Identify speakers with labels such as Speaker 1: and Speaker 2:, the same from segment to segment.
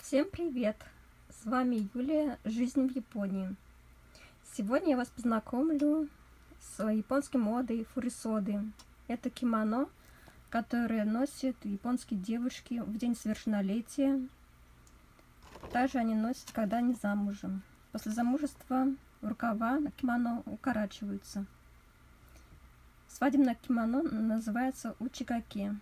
Speaker 1: Всем привет! С вами Юлия, Жизнь в Японии. Сегодня я вас познакомлю с японской модой фурисоды. Это кимоно, которое носят японские девушки в день совершеннолетия. Также они носят, когда они замужем. После замужества рукава на кимоно укорачиваются. Свадебное кимоно называется учикаке.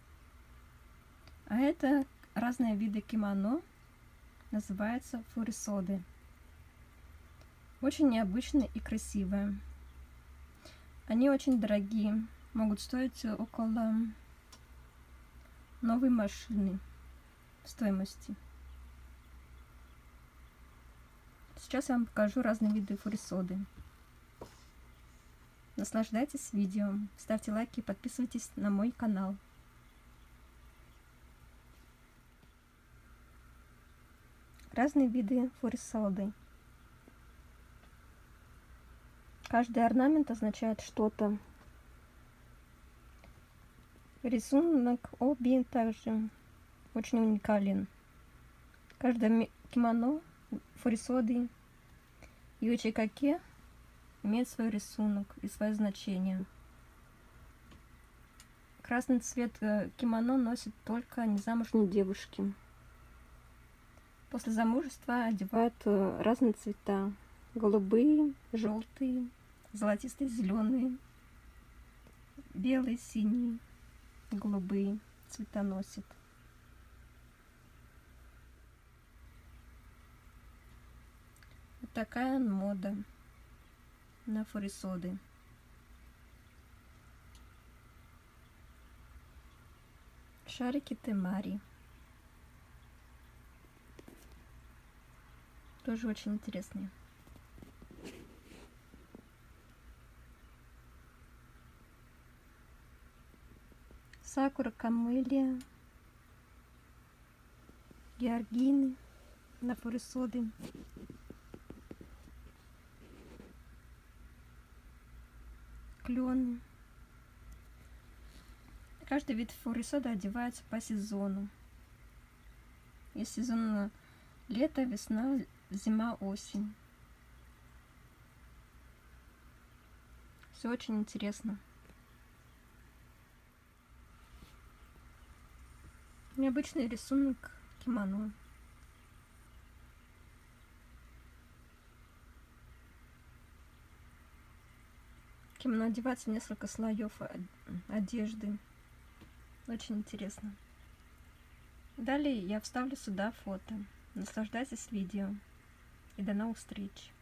Speaker 1: А это разные виды кимоно, называются фурисоды. Очень необычные и красивые. Они очень дорогие, могут стоить около новой машины стоимости. Сейчас я вам покажу разные виды фурисоды. Наслаждайтесь видео, ставьте лайки и подписывайтесь на мой канал. Разные виды фурисоды. Каждый орнамент означает что-то. Рисунок оби также очень уникален. Каждое кимоно, фурисоды и учикаке имеет свой рисунок и свое значение. Красный цвет кимоно носят только незамужние девушки. После замужества одевают разные цвета. Голубые, желтые, золотистые, зеленые, белые, синие, голубые цвета носят. Вот такая мода на фурисоды. Шарики темари. Тоже очень интересные. Сакура, камелия, георгины на фурисоды. Клены. Каждый вид фурисода одевается по сезону. Есть сезон лето, весна, зима, осень. Все очень интересно. Необычный рисунок кимоно. Кимоно одевается в несколько слоев одежды. Очень интересно. Далее я вставлю сюда фото. Наслаждайтесь видео. И до новых встреч.